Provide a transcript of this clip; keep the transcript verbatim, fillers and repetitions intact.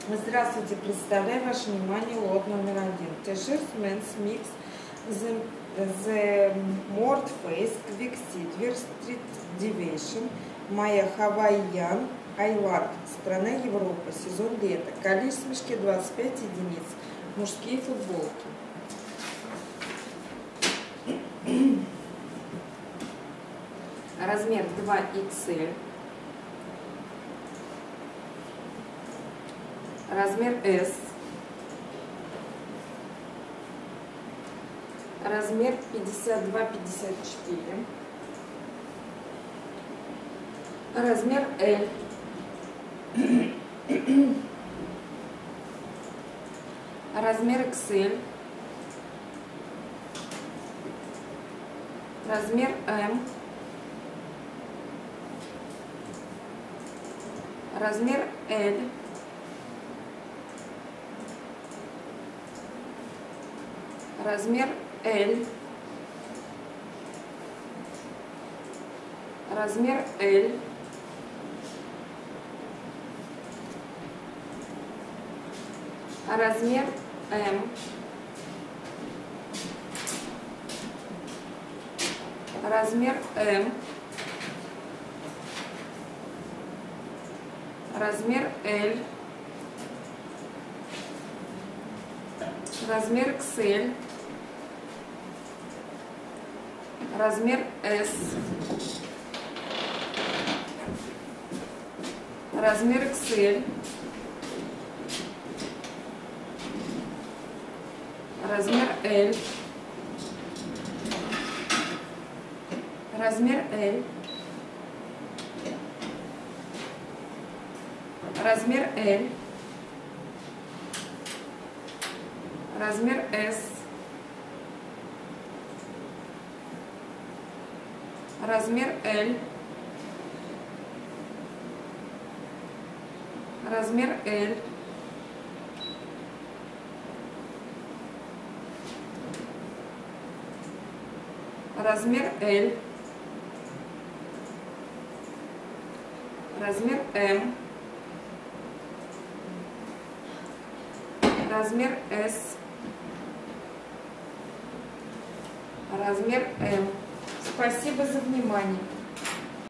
Здравствуйте, представляю ваше внимание лот номер один. T-shirt Men's Mix The, the North Face Quick Silver Street Deviation Моя Hawaiian Айларк. Страна Европа. Сезон лета. Количество в мешке двадцать пять единиц. Мужские футболки. Размер два икс эль. Размер эс. Размер пятьдесят два пятьдесят четыре. Размер эль. Размер икс эль. Размер эм. Размер эль. Размер эль. Размер эль. Размер эм. Размер эм. Размер эль. Размер икс эль. Размер эс. Размер икс эль. Размер эль. Размер эль. Размер эль. Размер эс. Размер эль. Размер эль. Размер эль. Размер эм. Размер эс. Размер эм. Спасибо за внимание.